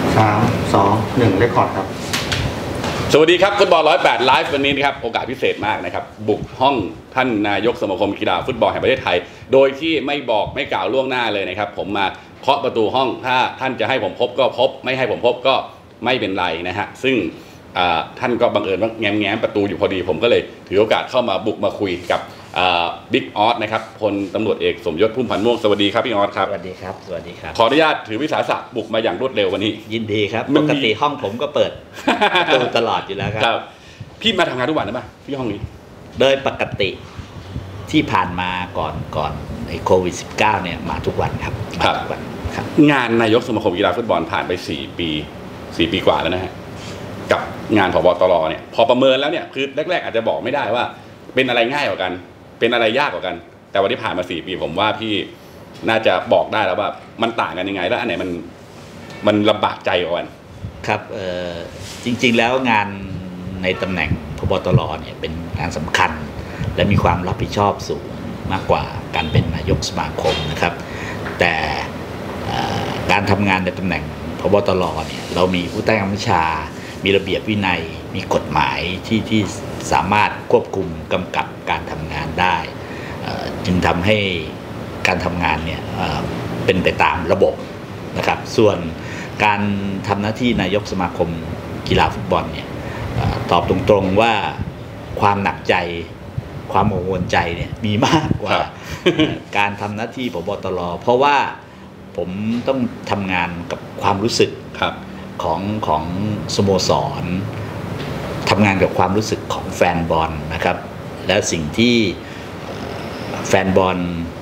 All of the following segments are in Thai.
3 2 1เรคคอร์ดครับสวัสดีครับฟุตบอล108ไลฟ์วันนี้นะครับโอกาสพิเศษมากนะครับบุกห้องท่านนายกสมาคมกีฬาฟุตบอลแห่งประเทศไทยโดยที่ไม่บอกไม่กล่าวล่วงหน้าเลยนะครับผมมาเคาะประตูห้องถ้าท่านจะให้ผมพบก็พบไม่ให้ผมพบก็ไม่เป็นไรนะฮะซึ่งท่านก็บังเอิญว่าแง้มประตูอยู่พอดีผมก็เลยถือโอกาสเข้ามาบุกมาคุยกับบิ๊กออสนะครับพลตำรวจเอกสมยศพุ่มพันธ์ม่วงสวัสดีครับพี่ออสครับสวัสดีครับสวัสดีครับขออนุญาตถือวิสาสะบุกมาอย่างรวดเร็ววันนี้ยินดีครับปกติห้องผมก็เปิดประตูตลอดอยู่แล้วครับพี่มาทำงานทุกวันหรือเปล่าพี่ห้องนี้โดยปกติที่ผ่านมาก่อนในโควิด -19 เนี่ยมาทุกวันครับมาทุกวันครับงานนายกสมาคมกีฬาฟุตบอลผ่านไป4 ปีกว่าแล้วนะฮะกับงานผบ.ตร.เนี่ยพอประเมินแล้วเนี่ยคือแรกๆอาจจะบอกไม่ได้ว่าเป็นอะไรง่ายกว่ากันเป็นอะไรยากกว่ากันแต่วันที่ผ่านมา4 ปีผมว่าพี่น่าจะบอกได้แล้วว่ามันต่างกันยังไงแล้วอันไหนมันลำบากใจกว่ากันครับจริงๆแล้วงานในตำแหน่งผบ.ตร.เนี่ยเป็นงานสำคัญและมีความรับผิดชอบสูงมากกว่าการเป็นนายกสมาคมนะครับแต่การทำงานในตำแหน่งผบ.ตร.เนี่ยเรามีผู้ใต้บังคับบัญชามีระเบียบวินัยมีกฎหมายที่สามารถควบคุมกำกับการทำงานได้จึงทำให้การทำงานเนี่ยเป็นไปตามระบบนะครับส่วนการทำหน้าที่นายกสมาคมกีฬาฟุตบอลเนี่ยตอบตรงๆว่าความหนักใจความกังวลใจเนี่ยมีมากกว่าการทำหน้าที่ผบ.ตร.เพราะว่าผมต้องทำงานกับความรู้สึกของสโมสรทำงานกับความรู้สึกของแฟนบอลนะครับและสิ่งที่แฟนบอล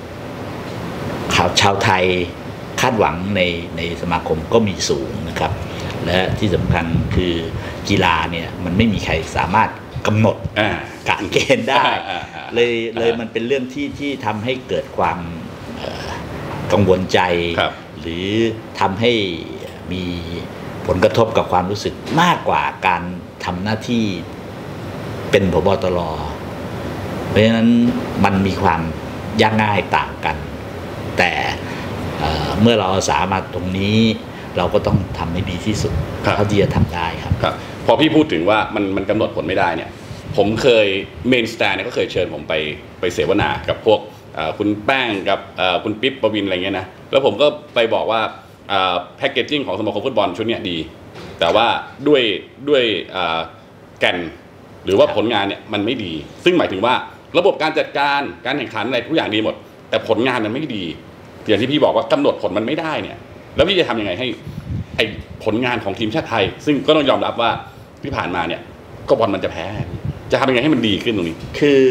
ชาวไทยคาดหวังในสมาคมก็มีสูงนะครับและที่สำคัญคือกีฬาเนี่ยมันไม่มีใครสามารถกำหนดกะเกณฑ์ได้เลยมันเป็นเรื่องที่ทำให้เกิดความกังวลใจหรือทำให้มีผลกระทบกับความรู้สึกมากกว่าการทำหน้าที่เป็นผบ.ตร.เพราะฉะนั้นมันมีความยากง่ายต่างกันแต่เมื่อเราอาสามาตรงนี้เราก็ต้องทำให้ดีที่สุดเท่าที่จะทำได้ครับพอพี่พูดถึงว่ามันกำหนดผลไม่ได้เนี่ยผมเคยเมนสแตนเนี่ยก็เคยเชิญผมไปเสวนากับพวกคุณแป้งกับคุณปิ๊บประวินอะไรเงี้ยนะแล้วผมก็ไปบอกว่าแพคเกจจิ้งของสมาคมฟุตบอลชุดนี้ดีแต่ว่าด้วยแก่นหรือว่าผลงานเนี่ยมันไม่ดีซึ่งหมายถึงว่าระบบการจัดการแข่งขันอะไรทุกอย่างดีหมดแต่ผลงานมันไม่ดีอย่างที่พี่บอกว่ากำหนดผลมันไม่ได้เนี่ยแล้วพี่จะทำยังไงให้ผลงานของทีมชาติไทยซึ่งก็ต้องยอมรับว่าที่ผ่านมาเนี่ยก็บอลมันจะแพ้จะทำยังไงให้มันดีขึ้นตรงนี้คือ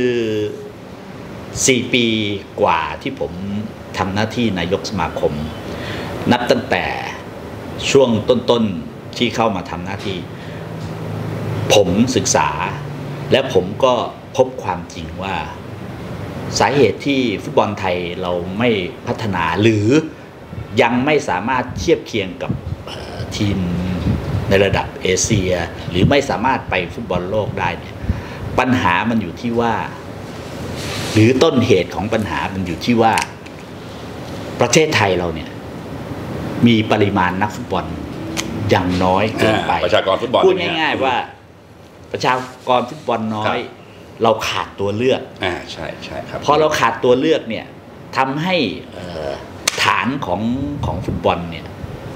4 ปีกว่าที่ผมทำหน้าที่นายกสมาคมนับตั้งแต่ช่วงต้นๆที่เข้ามาทำหน้าที่ผมศึกษาและผมก็พบความจริงว่าสาเหตุที่ฟุตบอลไทยเราไม่พัฒนาหรือยังไม่สามารถเทียบเคียงกับทีมในระดับเอเชียหรือไม่สามารถไปฟุตบอลโลกได้เนี่ยปัญหามันอยู่ที่ว่าหรือต้นเหตุของปัญหามันอยู่ที่ว่าประเทศไทยเราเนี่ยมีปริมาณนักฟุตบอลอย่างน้อยเกินไปประชากรฟุตบอลพูดง่ายๆว่าประชากรฟุตบอลน้อยเราขาดตัวเลือกใช่ครับพอเราขาดตัวเลือกเนี่ยทำให้ฐานของฟุตบอลเนี่ย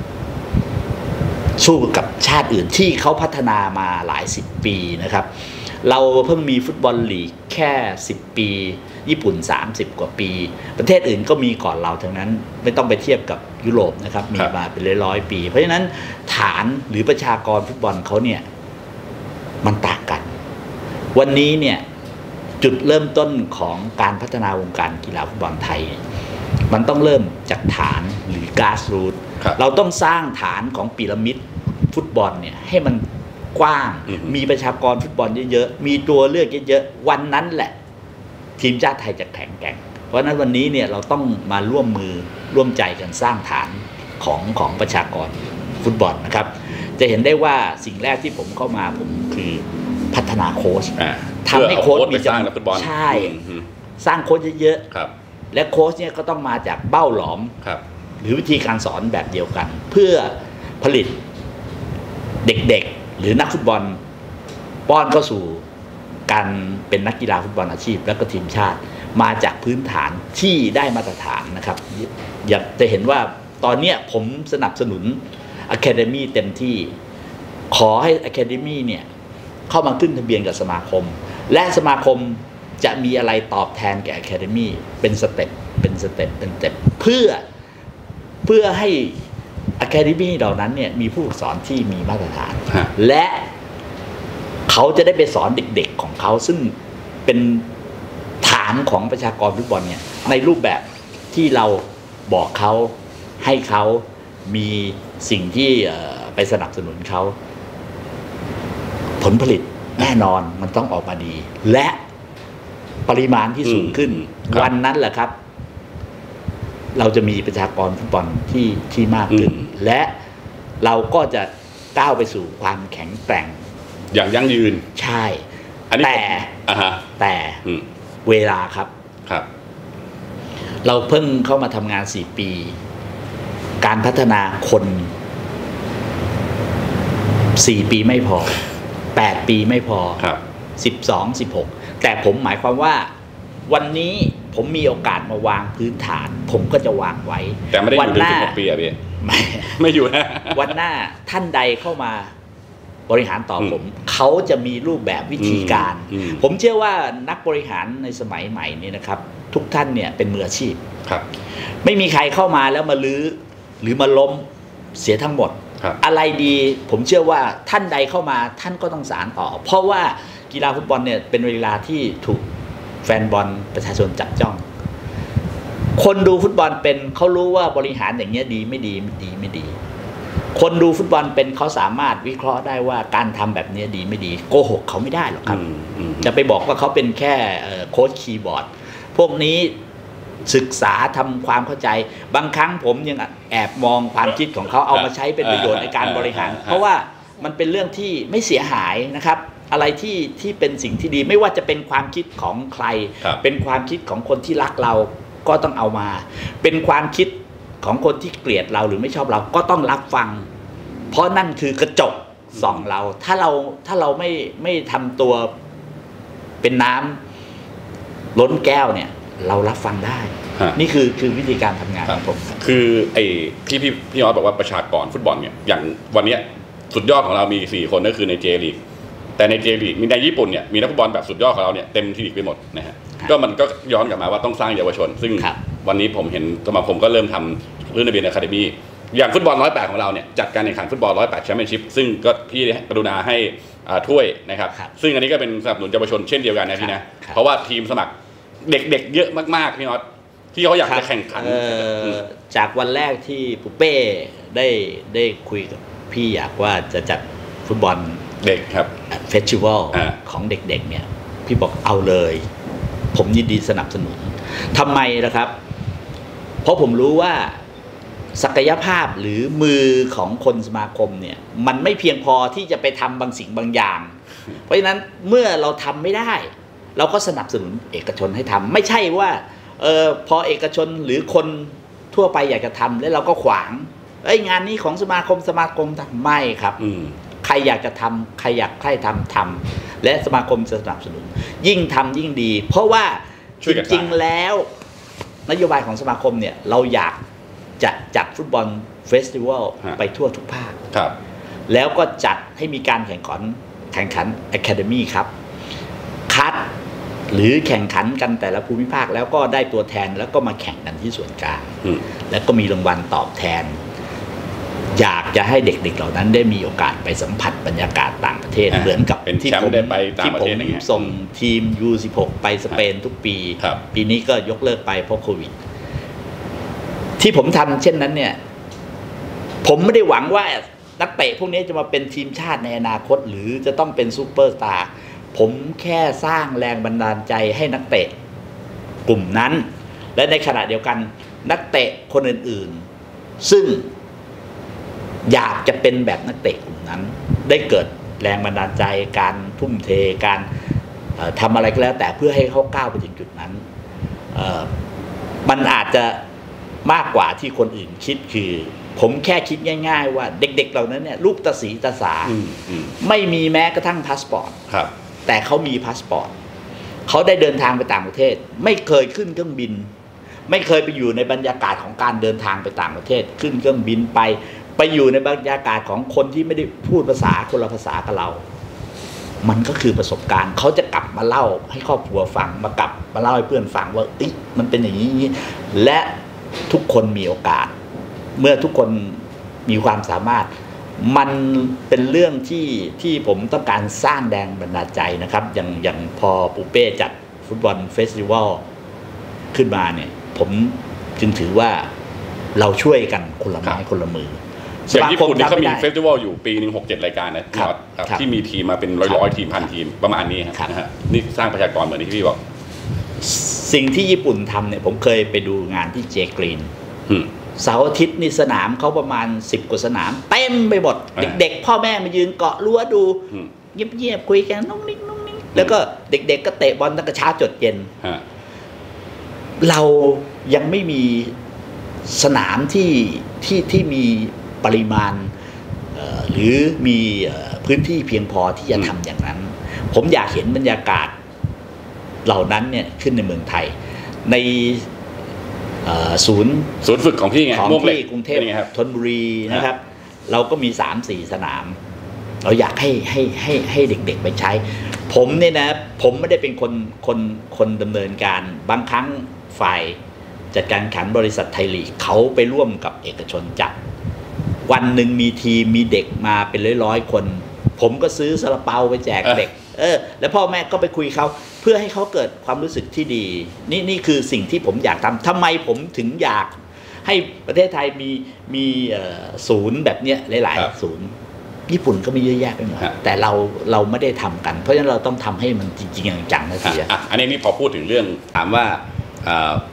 สู้กับชาติอื่นที่เขาพัฒนามาหลาย10 ปีนะครับเราเพิ่งมีฟุตบอลลีกแค่10 ปีญี่ปุ่น30 กว่าปีประเทศอื่นก็มีก่อนเราทั้งนั้นไม่ต้องไปเทียบกับยุโรปนะครับมีมาเป็นร้อยปีเพราะฉะนั้นฐานหรือประชากรฟุตบอลเขาเนี่ยมันต่างกันวันนี้เนี่ยจุดเริ่มต้นของการพัฒนาวงการกีฬาฟุตบอลไทยมันต้องเริ่มจากฐานหรือ grassroots เราต้องสร้างฐานของพีระมิดฟุตบอลเนี่ยให้มันกว้างมีประชากรฟุตบอลเยอะๆมีตัวเลือกเยอะๆวันนั้นแหละทีมชาติไทยจะแข็งแกร่งเพราะนั้นวันนี้เนี่ยเราต้องมาร่วมมือร่วมใจกันสร้างฐานของประชากรฟุตบอลนะครับจะเห็นได้ว่าสิ่งแรกที่ผมเข้ามาผมคือพัฒนาโค้ชทำให้โค้ชมีจำนวนใช่สร้างโค้ชเยอะๆและโค้ชเนี่ยก็ต้องมาจากเบ้าหลอมหรือวิธีการสอนแบบเดียวกันเพื่อผลิตเด็กๆหรือนักฟุตบอลป้อนเข้าสู่การเป็นนักกีฬาฟุตบอลอาชีพและก็ทีมชาติมาจากพื้นฐานที่ได้มาตรฐานนะครับอยากจะเห็นว่าตอนนี้ผมสนับสนุน Academy เต็มที่ขอให้ Academy เนี่ยเข้ามาขึ้นทะเบียนกับสมาคมและสมาคมจะมีอะไรตอบแทนแก่ Academy เป็นสเต็ปเพื่อให้ Academy เหล่านั้นเนี่ยมีผู้ฝึกสอนที่มีมาตรฐานและเขาจะได้ไปสอนเด็กๆของเขาซึ่งเป็นฐานของประชากรฟุตบอลเนี่ยในรูปแบบที่เราบอกเขาให้เขามีสิ่งที่ไปสนับสนุนเขาผลผลิตแน่นอนมันต้องออกมาดีและปริมาณที่สูงขึ้นวันนั้นแหละครับเราจะมีประชากรฟุตบอลที่มากขึ้นและเราก็จะก้าวไปสู่ความแข็งแกร่งอย่างยั่งยืนใช่แต่เวลาครับเราเพิ่งเข้ามาทำงาน4 ปีการพัฒนาคน4 ปีไม่พอ8 ปีไม่พอ12 16แต่ผมหมายความว่าวันนี้ผมมีโอกาสมาวางพื้นฐานผมก็จะวางไว้แต่ไม่ได้อยู่ถึง16 ปีอ่ะพี่ไม่อยู่นะวันหน้าท่านใดเข้ามาบริหารต่อผมเขาจะมีรูปแบบวิธีการผมเชื่อว่านักบริหารในสมัยใหม่นี้นะครับทุกท่านเนี่ยเป็นมืออาชีพไม่มีใครเข้ามาแล้วมาลื้อหรือมาล้มเสียทั้งหมดอะไรดีผมเชื่อว่าท่านใดเข้ามาท่านก็ต้องสานต่อเพราะว่ากีฬาฟุตบอลเนี่ยเป็นเวลาที่ถูกแฟนบอลประชาชนจับจ้องคนดูฟุตบอลเป็นเขารู้ว่าบริหารอย่างเงี้ยดีไม่ดีคนดูฟุตบอลเป็นเขาสามารถวิเคราะห์ได้ว่าการทำแบบนี้ดีไม่ดีโกหกเขาไม่ได้หรอกครับจะไปบอกว่าเขาเป็นแค่โค้ชคีย์บอร์ดพวกนี้ศึกษาทำความเข้าใจบางครั้งผมยังแอบมองความคิดของเขาเอามาใช้เป็นประโยชน์ในการบริหารเพราะว่ามันเป็นเรื่องที่ไม่เสียหายนะครับอะไรที่เป็นสิ่งที่ดีไม่ว่าจะเป็นความคิดของใครเป็นความคิดของคนที่รักเราก็ต้องเอามาเป็นความคิดของคนที่เกลียดเราหรือไม่ชอบเราก็ต้องรับฟังเพราะนั่นคือกระจกส่องเราถ้าเราไม่ทำตัวเป็นน้ำล้นแก้วเนี่ยเรารับฟังได้นี่คือวิธีการทำงานของผมคือไอ้ที่พี่ออสบอกว่าประชากรฟุตบอลเนี่ยอย่างวันนี้สุดยอดของเรามี4 คนก็คือในเจลีกแต่ในเจลีกมีในญี่ปุ่นเนี่ยมีนักฟุตบอลแบบสุดยอดของเราเนี่ยเต็มที่ลีกไปหมดนะฮะก็มันก็ย้อนกลับมาว่าต้องสร้างเยาวชนซึ่งวันนี้ผมเห็นสมาคมก็เริ่มทำเรื่องทะเบียนอะคาเดมี่อย่างฟุตบอล108ของเราเนี่ยจัดการแข่งขันฟุตบอล108แชมเปี้ยนชิพซึ่งก็พี่กรุณาให้ถ้วยนะครับซึ่งอันนี้ก็เป็นสนับสนุนเยาวชนเช่นเดียวกันนะพี่นะเพราะว่าทีมสมัครเด็กๆเยอะมากๆพี่น็อตที่เขาอยากจะแข่งขันจากวันแรกที่ปุเป้ได้คุยกับพี่อยากว่าจะจัดฟุตบอลเด็กครับเฟสติวัลของเด็กๆเนี่ยพี่บอกเอาเลยผมยินดีสนับสนุนทำไมนะครับเพราะผมรู้ว่าศักยภาพหรือมือของคนสมาคมเนี่ยมันไม่เพียงพอที่จะไปทำบางสิ่งบางอย่างเพราะฉะนั้นเมื่อเราทำไม่ได้เราก็สนับสนุนเอกชนให้ทำไม่ใช่ว่าพอเอกชนหรือคนทั่วไปอยากจะทำแล้วเราก็ขวางงานนี้ของสมาคมทำไม่ครับใครอยากจะทำใครอยากใครทำและสมาคมจะสนับสนุนยิ่งทำยิ่งดีเพราะว่าจริงๆแล้วนโยบายของสมาคมเนี่ยเราอยากจะจัดฟุตบอลเฟสติวัลไปทั่วทุกภาคแล้วก็จัดให้มีการแข่งขัน Academy ครับคัดหรือแข่งขันกันแต่ละภูมิภาคแล้วก็ได้ตัวแทนแล้วก็มาแข่งกันที่ส่วนกลางแล้วก็มีรางวัลตอบแทนอยากจะให้เด็กๆเหล่านั้นได้มีโอกาสไปสัมผัสบรรยากาศต่างประเทศเหมือนกับที่ผมส่งทีม U16 ไปสเปนทุกปีปีนี้ก็ยกเลิกไปเพราะโควิดที่ผมทำเช่นนั้นเนี่ยผมไม่ได้หวังว่านักเตะพวกนี้จะมาเป็นทีมชาติในอนาคตหรือจะต้องเป็นซูเปอร์สตาร์ผมแค่สร้างแรงบันดาลใจให้นักเตะกลุ่มนั้นและในขณะเดียวกันนักเตะคนอื่นๆซึ่งอยากจะเป็นแบบนักเตะกลุ่มนั้นได้เกิดแรงบันดาลใจการทุ่มเทการทำอะไรก็แล้วแต่เพื่อให้เขาก้าวไปถึงจุดนั้นมันอาจจะมากกว่าที่คนอื่นคิดคือผมแค่คิดง่ายๆว่าเด็กๆเหล่านั้นเนี่ยลูกตาสีตาสาไม่มีแม้กระทั่งพาสปอร์ตแต่เขามีพาสปอร์ตเขาได้เดินทางไปต่างประเทศไม่เคยขึ้นเครื่องบินไม่เคยไปอยู่ในบรรยากาศของการเดินทางไปต่างประเทศขึ้นเครื่องบินไปอยู่ในบรรยากาศของคนที่ไม่ได้พูดภาษาคนละภาษากับเรามันก็คือประสบการณ์เขาจะกลับมาเล่าให้ครอบครัวฟังกลับมาเล่าให้เพื่อนฟังว่ามันเป็นอย่างนี้และทุกคนมีโอกาสเมื่อทุกคนมีความสามารถมันเป็นเรื่องที่ผมต้องการสร้างแรงบันดาลใจนะครับอย่างพอปูเป้จัดฟุตบอลเฟสติวัลขึ้นมาเนี่ยผมจึงถือว่าเราช่วยกันคนละไม้คนละมืออย่างญี่ปุ่นนี่เขามีเฟสติวัลอยู่ปีหนึ่ง6-7 รายการนะครับที่มีทีมมาเป็นร้อยทีมพันทีมประมาณนี้ครับนี่สร้างประชากรเหมือนที่พี่บอกสิ่งที่ญี่ปุ่นทำเนี่ยผมเคยไปดูงานที่เจกรีนเสาร์อาทิตย์นี่สนามเขาประมาณ10 กว่าสนามเต็มไปหมดเด็กๆพ่อแม่มายืนเกาะรั้วดูเงียบๆคุยกันนุ่งนิ่งแล้วก็เด็กๆก็เตะบอลตั้งแต่เช้าจดเย็นเรายังไม่มีสนามที่มีปริมาณหรือมีพื้นที่เพียงพอที่จะทำอย่างนั้นผมอยากเห็นบรรยากาศเหล่านั้นเนี่ยขึ้นในเมืองไทยในศูนย์ฝึกของพี่ไงของที่กรุงเทพธนบุรีนะครับเราก็มี 3-4 สนามเราอยากให้เด็กๆไปใช้ผมเนี่ยนะผมไม่ได้เป็นคนดำเนินการบางครั้งฝ่ายจัดการขันบริษัทไทยลีกเขาไปร่วมกับเอกชนจัดวันหนึ่งมีทีมมีเด็กมาเป็นร้อยคนผมก็ซื้อซาลาเปาไปแจกเด็กแล้วพ่อแม่ก็ไปคุยเขาเพื่อให้เขาเกิดความรู้สึกที่ดีนี่คือสิ่งที่ผมอยากทำไมผมถึงอยากให้ประเทศไทยมีศูนย์แบบเนี้ยหลายๆศูนย์ญี่ปุ่นก็มีเยอะแยะไปหมดแต่เราไม่ได้ทำกันเพราะฉะนั้นเราต้องทำให้มันจริงๆจังๆนะเสียอันนี้พอพูดถึงเรื่องถามว่าอ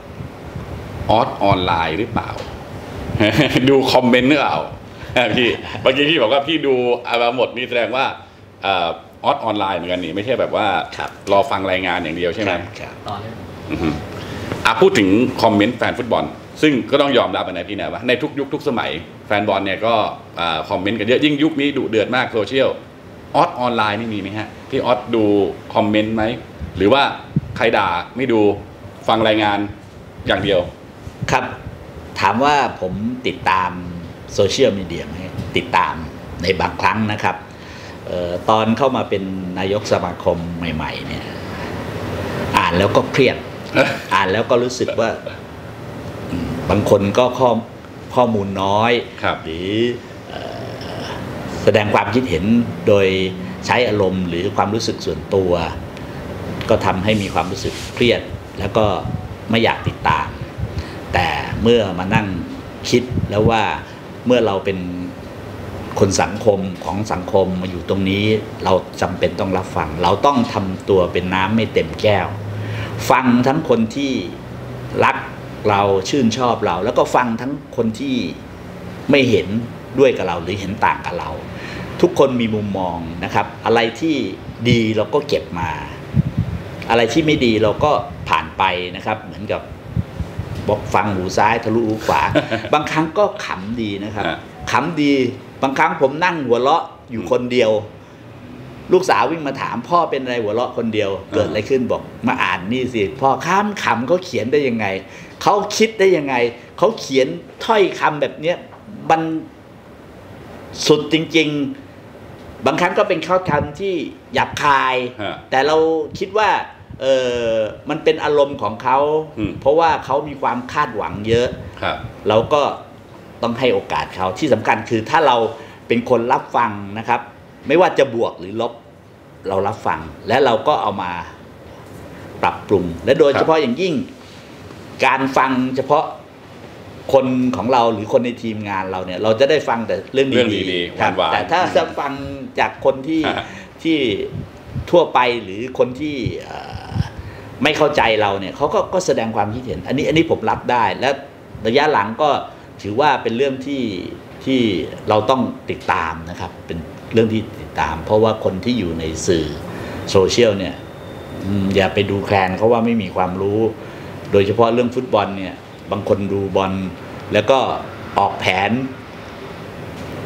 อนไลน์หรือเปล่า ดูคอมเมนต์หรือเปล่าพี่เมื่อกี้พี่บอกว่าพี่ดูมาหมดนี่แสดงว่าออนไลน์เหมือนกันนี่ไม่ใช่แบบว่ารอฟังรายงานอย่างเดียวใช่ไหมต่อเลยพูดถึงคอมเมนต์แฟนฟุตบอลซึ่งก็ต้องยอมรับนะพี่นะว่าในทุกยุคทุกสมัยแฟนบอลเนี่ยก็คอมเมนต์กันเยอะยิ่งยุคนี้ดุเดือดมากโซเชียลออนไลน์นี่มีไหมฮะพี่ดูคอมเมนต์ไหมหรือว่าใครด่าไม่ดูฟังรายงานอย่างเดียวครับถามว่าผมติดตามโซเชียลมีเดียไหมติดตามในบางครั้งนะครับตอนเข้ามาเป็นนายกสมาคมใหม่ๆเนี่ยอ่านแล้วก็เครียด อ่านแล้วก็รู้สึกว่าบางคนก็ข้อมูลน้อยหรือแสดงความคิดเห็นโดยใช้อารมณ์หรือความรู้สึกส่วนตัวก็ทำให้มีความรู้สึกเครียดแล้วก็ไม่อยากติดตามแต่เมื่อมานั่งคิดแล้วว่าเมื่อเราเป็นคนสังคมของสังคมมาอยู่ตรงนี้เราจำเป็นต้องรับฟังเราต้องทำตัวเป็นน้ำไม่เต็มแก้วฟังทั้งคนที่รักเราชื่นชอบเราแล้วก็ฟังทั้งคนที่ไม่เห็นด้วยกับเราหรือเห็นต่างกับเราทุกคนมีมุมมองนะครับอะไรที่ดีเราก็เก็บมาอะไรที่ไม่ดีเราก็ผ่านไปนะครับเหมือนกับบอกฟังหูซ้ายทะลุหูขวา บางครั้งก็ขำดีนะครับขำดีบางครั้งผมนั่งหัวเราะอยู่คนเดียวลูกสาววิ่งมาถามพ่อเป็นอะไรหัวเราะคนเดียวเกิดอะไรขึ้นบอกมาอ่านนี่สิพ่อขำเขาเขียนได้ยังไงเขาคิดได้ยังไงเขาเขียนถ้อยคำแบบเนี้ยมันสุดจริงๆบางครั้งก็เป็นข้อคำที่หยาบคายแต่เราคิดว่ามันเป็นอารมณ์ของเขาเพราะว่าเขามีความคาดหวังเยอะเราก็ต้องให้โอกาสเขาที่สำคัญคือถ้าเราเป็นคนรับฟังนะครับไม่ว่าจะบวกหรือลบเรารับฟังและเราก็เอามาปรับปรุงและโดยเฉพาะอย่างยิ่งการฟังเฉพาะคนของเราหรือคนในทีมงานเราเนี่ยเราจะได้ฟังแต่เรื่องดีๆครับแต่ถ้าจะฟังจากคนที่ทั่วไปหรือคนที่ไม่เข้าใจเราเนี่ยเขาก็แสดงความคิดเห็นอันนี้ผมรับได้และระยะหลังก็ถือว่าเป็นเรื่องที่เราต้องติดตามนะครับเป็นเรื่องที่ติดตามเพราะว่าคนที่อยู่ในสื่อโซเชียลเนี่ยอย่าไปดูแคลนเขาว่าไม่มีความรู้โดยเฉพาะเรื่องฟุตบอลเนี่ยบางคนดูบอลแล้วก็ออกแผน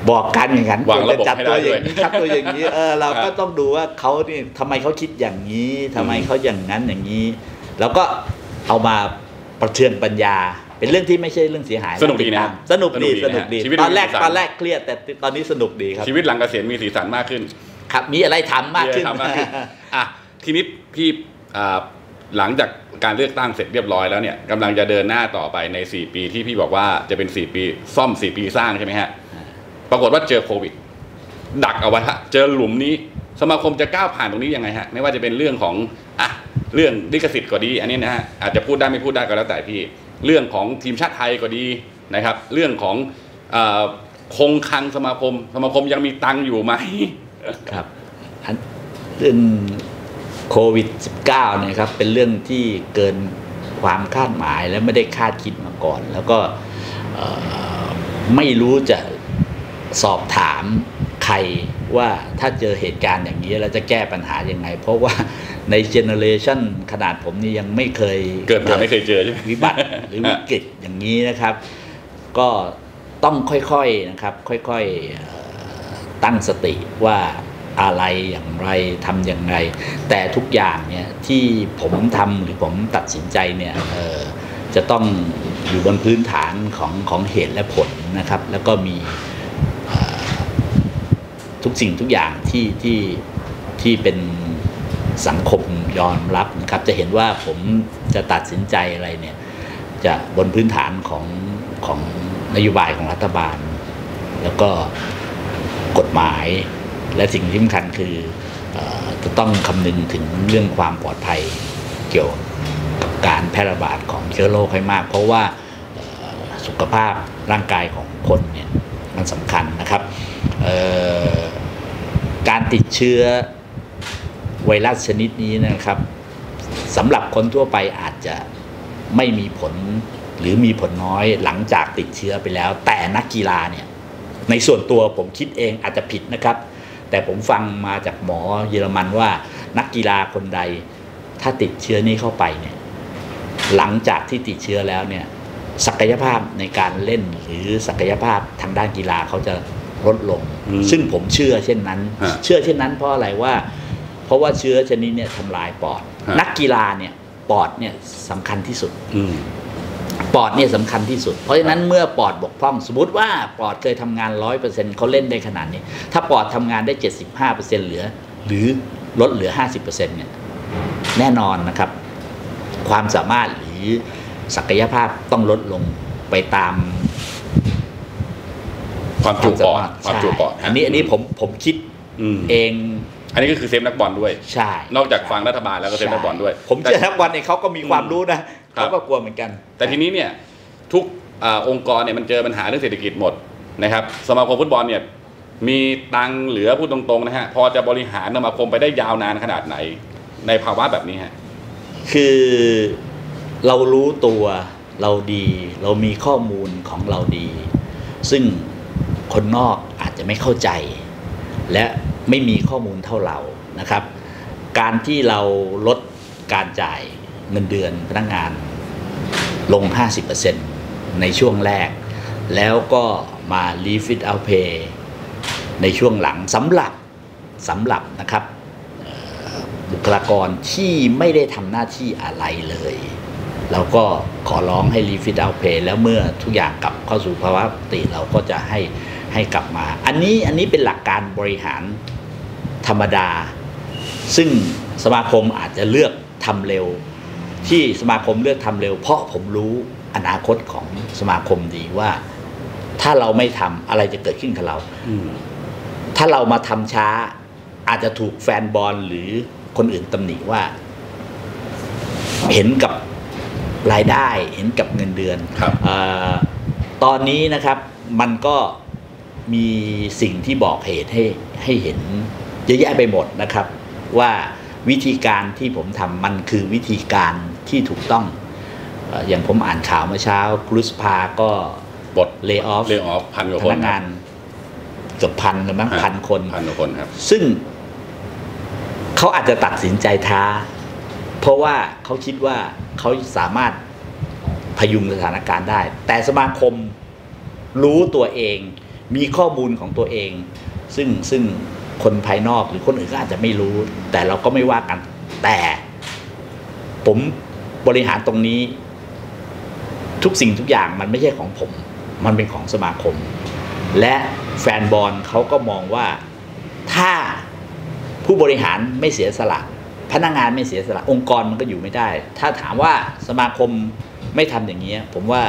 บอกการแข่งขันวางระบบจัดให้ตัได้วอด้วยย่างนี้ครับตัวอย่างนี้เราก็ต้องดูว่าเขานี่ทำไมเขาคิดอย่างนี้ทำไมเขาอย่างนั้นอย่างนี้แล้วก็เอามาประเทืองปัญญาเป็นเรื่องที่ไม่ใช่เรื่องเสียหายสนุกดีนะสนุกดีสนุกดีสนุกดีชีวิตตอนแรกมีสีสันเครียดแต่ตอนนี้สนุกดีครับชีวิตหลังเกษียณมีสีสันมากขึ้นครับมีอะไรทำมากขึ้นทำมากขึ้นอ่ะทีนี้พี่หลังจากการเลือกตั้งเสร็จเรียบร้อยแล้วเนี่ยกำลังจะเดินหน้าต่อไปใน4 ปีที่พี่บอกว่าจะเป็น4 ปีซ่อม4 ปีสร้างใช่ไหมฮะปรากฏว่าเจอโควิดดักเอาไว้ฮะเจอหลุมนี้สมาคมจะก้าวผ่านตรงนี้ยังไงฮะไม่ว่าจะเป็นเรื่องของเรื่องลิขสิทธิ์ก็ดีอันนี้นะฮะอาจจะพูดได้ไม่พูดได้ก็แล้วแต่พี่เรื่องของทีมชาติไทยก็ดีนะครับเรื่องของคงคลังสมาคมยังมีตังค์อยู่ไหมครับเรื่องโควิด -19 เนี่ยครับเป็นเรื่องที่เกินความคาดหมายและไม่ได้คาดคิดมาก่อนแล้วก็ไม่รู้จะสอบถามใครว่าถ้าเจอเหตุการณ์อย่างนี้แล้วจะแก้ปัญหายังไงเพราะว่าในเจเนอเรชันขนาดผมนี่ยังไม่เคยเกิดมาไม่เคยเจอใช่ไหมวิบัติหรือวิกฤตอย่างนี้นะครับ ก็ต้องค่อยๆนะครับค่อยๆตั้งสติว่าอะไรอย่างไรทำอย่างไรแต่ทุกอย่างเนี่ยที่ผมทำหรือผมตัดสินใจเนี่ยจะต้องอยู่บนพื้นฐานของเหตุและผลนะครับแล้วก็มีทุกสิ่งทุกอย่างที่เป็นสังคมยอมรับนะครับจะเห็นว่าผมจะตัดสินใจอะไรเนี่ยจะบนพื้นฐานของนโยบายของรัฐบาลแล้วก็กฎหมายและสิ่งที่สำคัญคือจะต้องคำนึงถึงเรื่องความปลอดภัยเกี่ยวกับการแพร่ระบาดของเชื้อโรคให้มากเพราะว่าสุขภาพร่างกายของคนเนี่ยมันสำคัญนะครับการติดเชื้อไวรัสชนิดนี้นะครับสำหรับคนทั่วไปอาจจะไม่มีผลหรือมีผลน้อยหลังจากติดเชื้อไปแล้วแต่นักกีฬาเนี่ยในส่วนตัวผมคิดเองอาจจะผิดนะครับแต่ผมฟังมาจากหมอเยอรมันว่านักกีฬาคนใดถ้าติดเชื้อนี้เข้าไปเนี่ยหลังจากที่ติดเชื้อแล้วเนี่ยศักยภาพในการเล่นหรือศักยภาพทางด้านกีฬาเขาจะลดลงซึ่งผมเชื่อเช่นนั้นเชื่อเช่นนั้นเพราะอะไรเพราะว่าเชื้อชนิดนี้ทำลายปอดนักกีฬาเนี่ยปอดเนี่ยสำคัญที่สุดปอดเนี่ยสำคัญที่สุดเพราะฉะนั้นเมื่อปอดบกพร่องสมมติว่าปอดเคยทำงาน 100% เขาเล่นได้ขนาดนี้ถ้าปอดทำงานได้ 75% เหลือหรือลดเหลือ 50% เนี่ยแน่นอนนะครับความสามารถหรือศักยภาพต้องลดลงไปตามความจุปอดอันนี้ผมคิดเองอันนี้ก็คือเซฟนักบอลด้วยใช่นอกจากฟังรัฐบาลแล้วก็เซฟนักบอลด้วยผมเชื่อนักบอลเนี่ยเขาก็มีความรู้นะเขาก็กลัวเหมือนกันแต่ทีนี้เนี่ยทุกองค์กรเนี่ยมันเจอปัญหาเรื่องเศรษฐกิจหมดนะครับสมาคมฟุตบอลเนี่ยมีตังเหลือพูดตรงๆนะฮะพอจะบริหารสมาคมไปได้ยาวนานขนาดไหนในภาวะแบบนี้ฮะคือเรารู้ตัวเราดีเรามีข้อมูลของเราดีซึ่งคนนอกอาจจะไม่เข้าใจและไม่มีข้อมูลเท่าเรานะครับการที่เราลดการจ่ายเงินเดือนพนักงานลง 50% ในช่วงแรกแล้วก็มา Leave Without Pay ในช่วงหลังสำหรับนะครับบุคลากรที่ไม่ได้ทำหน้าที่อะไรเลยเราก็ขอร้องให้ Leave Without Pay แล้วเมื่อทุกอย่างกลับเข้าสู่ภาวะปกติเราก็จะให้กลับมาอันนี้เป็นหลักการบริหารธรรมดาซึ่งสมาคมอาจจะเลือกทำเร็วที่สมาคมเลือกทำเร็วเพราะผมรู้อนาคตของสมาคมดีว่าถ้าเราไม่ทำอะไรจะเกิดขึ้นกับเราถ้าเรามาทำช้าอาจจะถูกแฟนบอลหรือคนอื่นตำหนิว่าเห็นกับรายได้เห็นกับเงินเดือนตอนนี้นะครับมันก็มีสิ่งที่บอกเหตุให้เห็นเยอะแยะไปหมดนะครับว่าวิธีการที่ผมทำมันคือวิธีการที่ถูกต้องอย่างผมอ่านข่าวเมื่อเช้าครูสภาก็บทเลย์ออฟพันกว่าคนพนักงานเกือบพันหรือมั้งพันคนครับซึ่งเขาอาจจะตัดสินใจท้าเพราะว่าเขาคิดว่าเขาสามารถพยุงสถานการณ์ได้แต่สมาคมรู้ตัวเองมีข้อมูลของตัวเองซึ่งคนภายนอกหรือคนอื่นก็อาจจะไม่รู้แต่เราก็ไม่ว่ากันแต่ผมบริหารตรงนี้ทุกสิ่งทุกอย่างมันไม่ใช่ของผมมันเป็นของสมาคมและแฟนบอลเขาก็มองว่าถ้าผู้บริหารไม่เสียสละพนักงานไม่เสียสละองค์กรมันก็อยู่ไม่ได้ถ้าถามว่าสมาคมไม่ทำอย่างนี้ผมว่า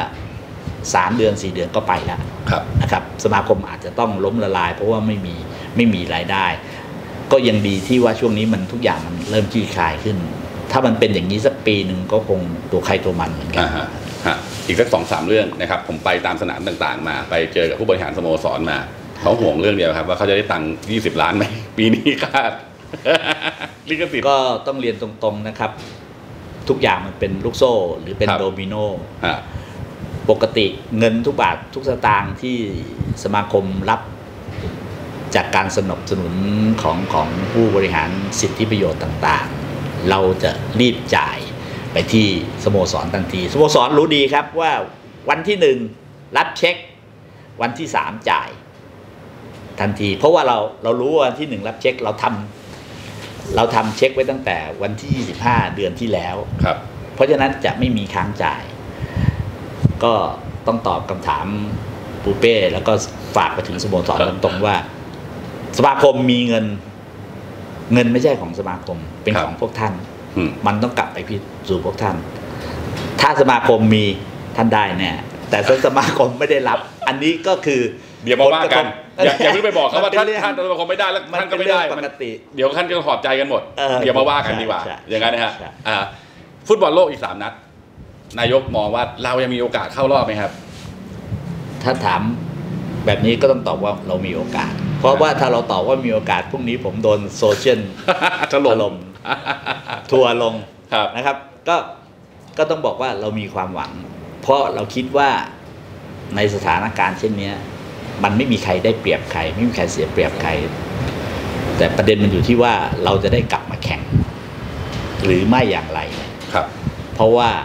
3 เดือน 4 เดือนก็ไปแล้วนะครับสมาคมอาจจะต้องล้มละลายเพราะว่าไม่มีรายได้ก็ยังดีที่ว่าช่วงนี้มันทุกอย่างมันเริ่มคลี่คลายขึ้นถ้ามันเป็นอย่างนี้สักปีหนึ่งก็คงตัวใครตัวมันเหมือนกันอีกสัก2-3 เรื่องนะครับผมไปตามสนามต่างๆมาไปเจอกับผู้บริหารสโมสรมาเขาห่วงเรื่องเดียวครับว่าเขาจะได้ตังค์20 ล้านไหมปีนี้คาดลิขสิทธิ์ก็ต้องเรียนตรงๆนะครับทุกอย่างมันเป็นลูกโซ่หรือเป็นโดมิโนปกติเงินทุกบาททุกสตางค์ที่สมาคมรับจากการสนับสนุนของผู้บริหารสิทธิประโยชน์ต่างๆเราจะรีบจ่ายไปที่สโมสรทันทีสโมสรรู้ดีครับว่าวันที่1รับเช็ควันที่3จ่ายทันทีเพราะว่าเรารู้ว่าวันที่1รับเช็คเราทำเช็คไว้ตั้งแต่วันที่25 เดือนที่แล้วเพราะฉะนั้นจะไม่มีค้างจ่ายก็ต้องตอบคำถามปูเป้แล้วก็ฝากไปถึงสโมสรตรงๆว่าสมาคมมีเงินไม่ใช่ของสมาคมเป็นของพวกท่านมันต้องกลับไปพิสู่พวกท่านถ้าสมาคมมีท่านได้แน่แต่ถ้าสมาคมไม่ได้รับอันนี้ก็คือเดี๋ยวมาว่ากันอย่าเพิ่งไปบอกเขาว่าท่านสมาคมไม่ได้แล้วท่านก็ไม่ได้ปกติเดี๋ยวท่านก็ขอบใจกันหมดเดี๋ยวมาว่ากันดีกว่าอย่างนั้นนะฮะฟุตบอลโลกอีก3 นัดนายกมองว่าเรายังมีโอกาสเข้ารอบไหมครับถ้าถามแบบนี้ก็ต้องตอบว่าเรามีโอกาสเพราะว่าถ้าเราตอบว่ามีโอกาสพรุ่งนี้ผมโดนโซเชียลถล่มทัวร์ลงนะครับก็ต้องบอกว่าเรามีความหวังเพราะเราคิดว่าในสถานการณ์เช่นนี้มันไม่มีใครได้เปรียบใครไม่มีใครเสียเปรียบใครแต่ประเด็นมันอยู่ที่ว่าเราจะได้กลับมาแข่งหรือไม่อย่างไรครับเพราะว่า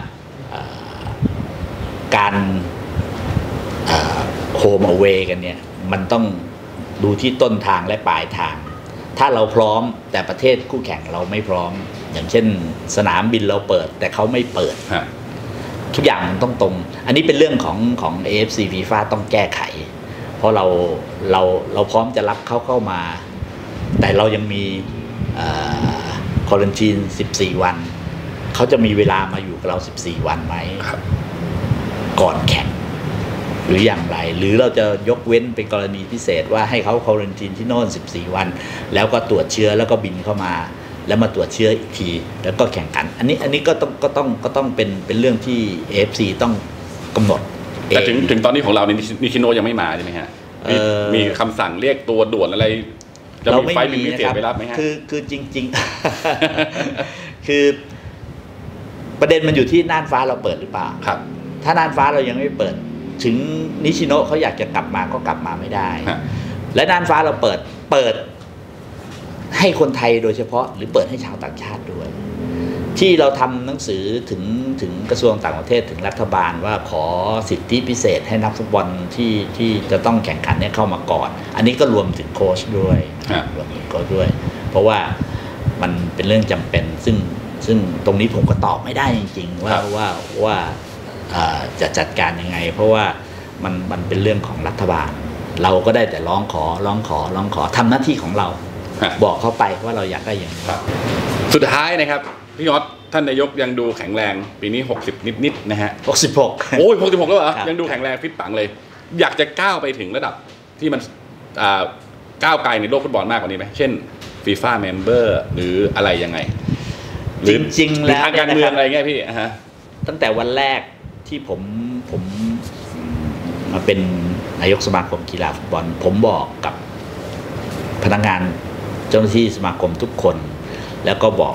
การโฮมเอาเวกันเนี่ยมันต้องดูที่ต้นทางและปลายทางถ้าเราพร้อมแต่ประเทศคู่แข่งเราไม่พร้อมอย่างเช่นสนามบินเราเปิดแต่เขาไม่เปิดทุกอย่างมันต้องตรงอันนี้เป็นเรื่องของ AFC FIFA ต้องแก้ไขเพราะเราพร้อมจะรับเข้ามาแต่เรายังมีควอรันทีน14 วันเขาจะมีเวลามาอยู่กับเรา14 วันไหมก่อนแข่งหรืออย่างไรหรือเราจะยกเว้นเป็นกรณีพิเศษว่าให้เขาควอรันทีนที่โน่น14 วันแล้วก็ตรวจเชื้อแล้วก็บินเข้ามาแล้วมาตรวจเชื้ออีกทีแล้วก็แข่งขันอันนี้ก็ต้องเป็นเรื่องที่ AFC ต้องกำหนดแต่ถึงตอนนี้ของเรานิชิโนยังไม่มาใช่ไหมฮะมีคำสั่งเรียกตัวด่วนอะไรจะมีไฟล์บินพิเศษไปรับไหมฮะคือจริงๆคือประเด็นมันอยู่ที่น่านฟ้าเราเปิดหรือเปล่าถ้าน่านฟ้าเรายังไม่เปิดถึงนิชิโนะเขาอยากจะกลับมาก็กลับมาไม่ได้และน่านฟ้าเราเปิดให้คนไทยโดยเฉพาะหรือเปิดให้ชาวต่างชาติด้วยที่เราทำหนังสือถึงกระทรวงต่างประเทศถึงรัฐบาลว่าขอสิทธิพิเศษให้นักฟุตบอลที่จะต้องแข่งขันเนี่ยเข้ามาก่อนอันนี้ก็รวมถึงโค้ชด้วยรวมถึงโค้ชด้วยเพราะว่ามันเป็นเรื่องจำเป็นซึ่งตรงนี้ผมก็ตอบไม่ได้จริงๆว่าจะจัดการยังไงเพราะว่ามันเป็นเรื่องของรัฐบาลเราก็ได้แต่ร้องขอทำหน้าที่ของเราบอกเขาไปว่าเราอยากได้อย่างนี้สุดท้ายนะครับพี่ยอดท่านนายกยังดูแข็งแรงปีนี้60นิดๆนะฮะ 66 โอ้ย66แล้วเหรอยังดูแข็งแรงฟิตปังเลยอยากจะก้าวไปถึงระดับที่มันก้าวไกลในโลกฟุตบอลมากกว่านี้ไหมเช่น FIFA Member หรืออะไรยังไงจริงๆแล้วทางการเมืองอะไรเงี้ยพี่ตั้งแต่วันแรกที่ผมมาเป็นนายกสมาคมกีฬาฟุตบอลผมบอกกับพนักงานเจ้าหน้าที่สมาคมทุกคนแล้วก็บอก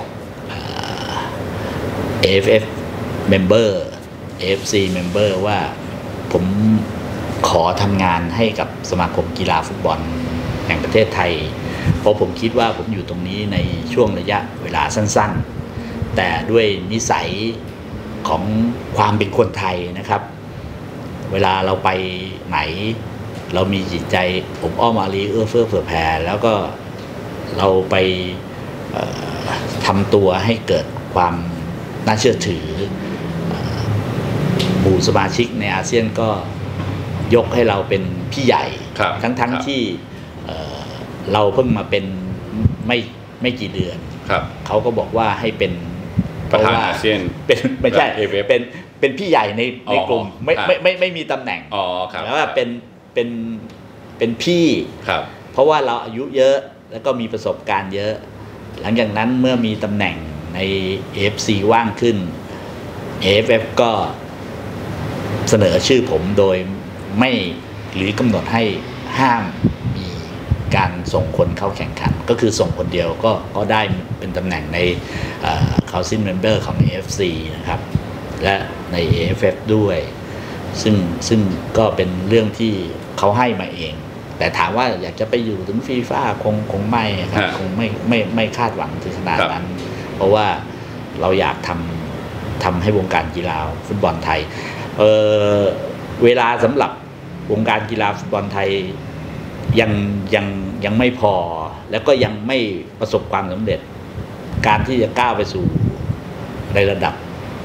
AFF Member AFC Member ว่าผมขอทำงานให้กับสมาคมกีฬาฟุตบอลแห่งประเทศไทยเพราะผมคิดว่าผมอยู่ตรงนี้ในช่วงระยะเวลาสั้นๆแต่ด้วยนิสัยของความเป็นคนไทยนะครับเวลาเราไปไหนเรามีจิตใจอบอ้อมอารีเอื้อเฟื้อเผื่อแผ่แล้วก็เราไปทำตัวให้เกิดความน่าเชื่อถือหมู่สมาชิกในอาเซียนก็ยกให้เราเป็นพี่ใหญ่ทั้งที่เราเพิ่งมาเป็นไม่กี่เดือนเขาก็บอกว่าให้เป็นประธานอาเซียนเป็นไม่ใช่เป็นพี่ใหญ่ในกลุ่มไม่มีตำแหน่งแล้วว่าเป็นพี่เพราะว่าเราอายุเยอะแล้วก็มีประสบการณ์เยอะหลังจากนั้นเมื่อมีตำแหน่งใน AFC ว่างขึ้น AFF ก็เสนอชื่อผมโดยไม่หรือกำหนดให้ห้ามมีการส่งคนเข้าแข่งขันก็คือส่งคนเดียวก็ได้เป็นตำแหน่งในCouncil Member ของ AFC นะครับและใน AFF ด้วยซึ่งก็เป็นเรื่องที่เขาให้มาเองแต่ถามว่าอยากจะไปอยู่ถึงฟีฟ่าคงไม่ครับคงไม่คาดหวังถึงขนาดนั้นเพราะว่าเราอยากทำให้วงการกีฬาฟุตบอลไทยเวลาสำหรับวงการกีฬาฟุตบอลไทยยังไม่พอแล้วก็ยังไม่ประสบความสำเร็จการที่จะก้าวไปสู่ในระดับ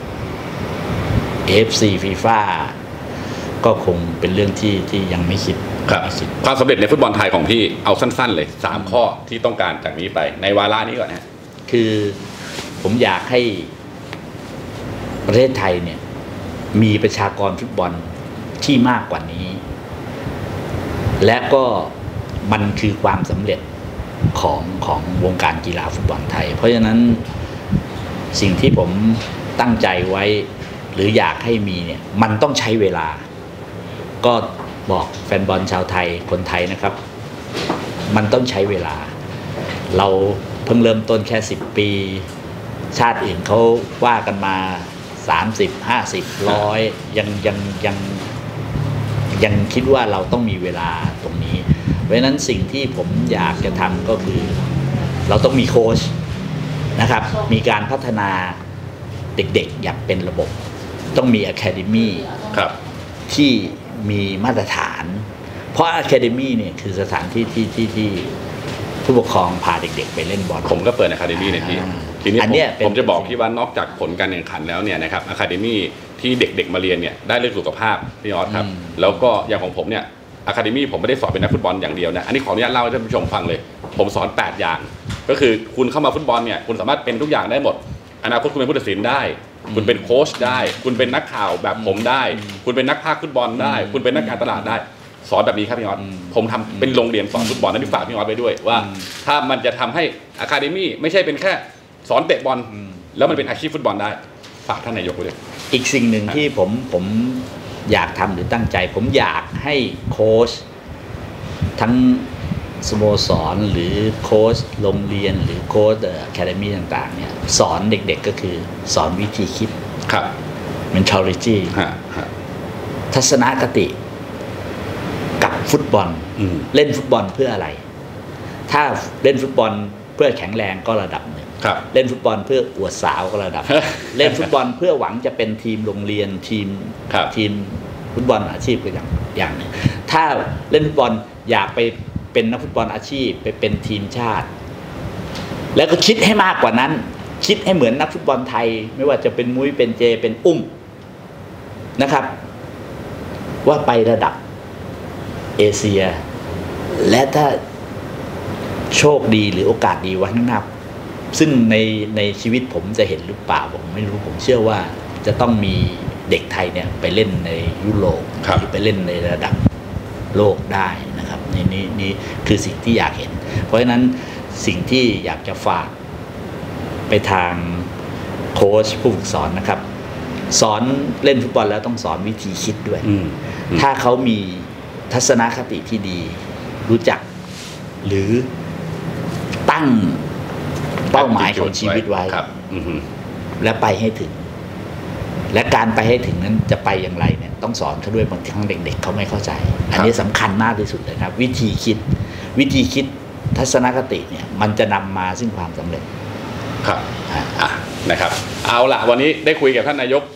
AFC FIFA ก็คงเป็นเรื่องที่ยังไม่คิดความสำเร็จในฟุตบอลไทยของพี่เอาสั้นๆเลย3ข้อที่ต้องการจากนี้ไปในวาระนี้ก่อนนะคือผมอยากให้ประเทศไทยเนี่ยมีประชากรฟุตบอลที่มากกว่านี้และก็มันคือความสำเร็จของวงการกีฬาฟุตบอลไทยเพราะฉะนั้นสิ่งที่ผมตั้งใจไว้หรืออยากให้มีเนี่ยมันต้องใช้เวลาก็บอกแฟนบอลชาวไทยคนไทยนะครับมันต้องใช้เวลาเราเพิ่งเริ่มต้นแค่10 ปีชาติอื่นเขาว่ากันมา30 50 100ยังคิดว่าเราต้องมีเวลาตรงนี้เพราะฉะนั้นสิ่งที่ผมอยากจะทำก็คือเราต้องมีโค้ชนะครับมีการพัฒนาเด็กๆอย่างเป็นระบบต้องมีอะคาเดมี่ที่มีมาตรฐานเพราะอะคาเดมี่เนี่ยคือสถานที่ที่ผู้ปกครองพาเด็กๆไปเล่นบอลผมก็เปิดอะคาเดมี่ในที่ทีนี้ผมจะบอกพี่ว่านอกจากผลการแข่งขันแล้วเนี่ยนะครับอะคาเดมี่ที่เด็กๆมาเรียนเนี่ยได้เรื่องสุขภาพพี่ออสครับแล้วก็อย่างของผมเนี่ยอะคาเดมี่ผมไม่ได้สอนเป็นนักฟุตบอลอย่างเดียวนะอันนี้ขออนุญาตเล่าให้ท่านผู้ชมฟังเลยผมสอน8อย่างก็คือคุณเข้ามาฟุตบอลเนี่ยคุณสามารถเป็นทุกอย่างได้หมดอนาคตคุณเป็นผู้ตัดสินได้คุณเป็นโค้ชได้คุณเป็นนักข่าวแบบผมได้คุณเป็นนักพากย์ฟุตบอลได้คุณเป็นนักการตลาดได้สอนแบบนี้ครับพี่ออสผมทำเป็นโรงเรียนสอนฟุตบอลนะพี่ฝากพี่ออสไปด้วยว่าถ้ามันจะทำให้อะคาเดมี่ไม่ใช่เป็นแค่สอนเตะบอลแล้วมันเป็นอาชีพฟุตบอลได้ฝากท่านนายกไปเลยอีกสิ่งหนึ่งที่ผมอยากทำหรือตั้งใจผมอยากให้โค้ชทั้งสโมสรหรือโค้ชโรงเรียนหรือโค้ชอะคาเดมี่ต่างๆเนี่ยสอนเด็กๆก็คือสอนวิธีคิดmentality ทัศนคติกับฟุตบอลเล่นฟุตบอลเพื่ออะไรถ้าเล่นฟุตบอลเพื่อแข็งแรงก็ระดับหนึ่งเล่นฟุตบอลเพื่ออวดสาวก็ระดับ เล่นฟุตบอลเพื่อหวังจะเป็นทีมโรงเรียนทีมฟุตบอลอาชีพก็อย่างหนึ่งถ้าเล่นฟุตบอลอยากไปเป็นนักฟุตบอลอาชีพไปเป็นทีมชาติแล้วก็คิดให้มากกว่านั้นคิดให้เหมือนนักฟุตบอลไทยไม่ว่าจะเป็นมุ้ยเป็นเจเป็นอุ้มนะครับว่าไประดับเอเชียและถ้าโชคดีหรือโอกาสดีวันข้างหน้าซึ่งในชีวิตผมจะเห็นหรือเปล่าผมไม่รู้ผมเชื่อว่าจะต้องมีเด็กไทยเนี่ยไปเล่นในยุโรปหรือไปเล่นในระดับโลกได้นะครับนี่คือสิ่งที่อยากเห็นเพราะฉะนั้นสิ่งที่อยากจะฝากไปทางโค้ชผู้ฝึกสอนนะครับสอนเล่นฟุตบอลแล้วต้องสอนวิธีคิดด้วยถ้าเขามีทัศนคติที่ดีรู้จักหรือตั้งเป้าหมายของชีวิตไว้และไปให้ถึงและการไปให้ถึงนั้นจะไปอย่างไรเนี่ยต้องสอนเขาด้วยบางครั้งเด็กๆเขาไม่เข้าใจอันนี้สำคัญมากที่สุดเลยครับวิธีคิดทัศนคติเนี่ยมันจะนำมาซึ่งความสำเร็จครับนะครับเอาละวันนี้ได้คุยกับท่านนายกก็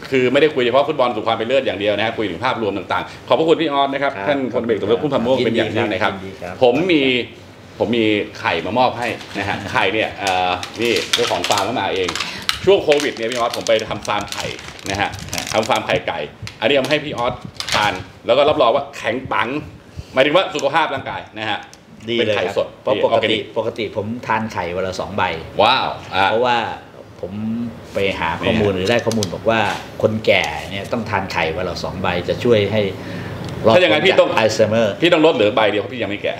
คือไม่ได้คุยเฉพาะฟุตบอลสู่ความเป็นเลิศอย่างเดียวนะครับคุยถึงภาพรวมต่างๆขอบพระคุณพี่ออสนะครับท่านพลเอกสมยศพุ่มพันธ์ม่วงเป็นอย่างยิ่งนะครับผมมีไข่มามอบให้นะฮะไข่เนี่ยนี่เจ้าของฟาร์มเข้ามาเองช่วงโควิดเนี่ยพี่ออสผมไปทำฟาร์มไข่นะฮะทำฟาร์มไข่ไก่อันนี้เอามาให้พี่ออสทานแล้วก็รับรองว่าแข็งปังหมายถึงว่าสุขภาพร่างกายนะฮะดีเลยครับเพราะปกติผมทานไข่วันละ2 ใบว้าวเพราะว่าผมไปหาข้อมูลหรือได้ข้อมูลบอกว่าคนแก่เนี่ยต้องทานไข่วันละ2 ใบจะช่วยให้ถ้าอย่างนั้นพี่ต้องอัลไซเมอร์พี่ต้องลดเหลือใบเดียวเพราะพี่ยังไม่แก่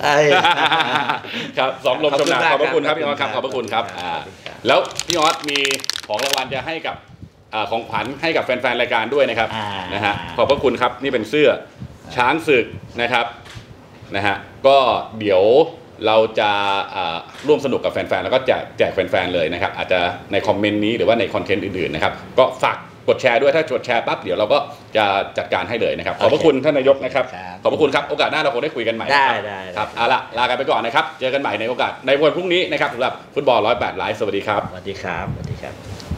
ครับ2 ลมชมนาขอบพระคุณครับพี่ออสครับขอบพระคุณครับแล้วพี่ออสมีของรางวัลจะให้กับของขวัญให้กับแฟนๆรายการด้วยนะครับนะฮะขอบพระคุณครับนี่เป็นเสื้อช้างศึกนะครับนะฮะก็เดี๋ยวเราจะร่วมสนุกกับแฟนๆแล้วก็แจกแฟนๆเลยนะครับอาจจะในคอมเมนต์นี้หรือว่าในคอนเทนต์อื่นๆนะครับก็ฝากกดแชร์ด้วยถ้ากดแชร์ปั๊บเดี๋ยวเราก็จะจัดการให้เลยนะครับขอบพระคุณท่านนายกนะครับขอบพระคุณครับโอกาสหน้าเราคงได้คุยกันใหม่ครับเอาละลากันไปก่อนนะครับเจอกันใหม่ในโอกาสในวันพรุ่งนี้นะครับสำหรับฟุตบอล108 ไลฟ์สวัสดีครับสวัสดีครับ